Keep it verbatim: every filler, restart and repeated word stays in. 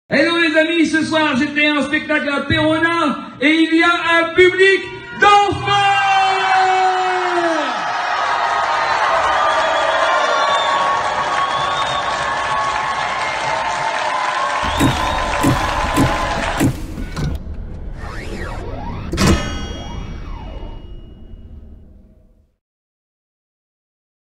Hello les amis, ce soir j'étais à un spectacle à Perona et il y a un public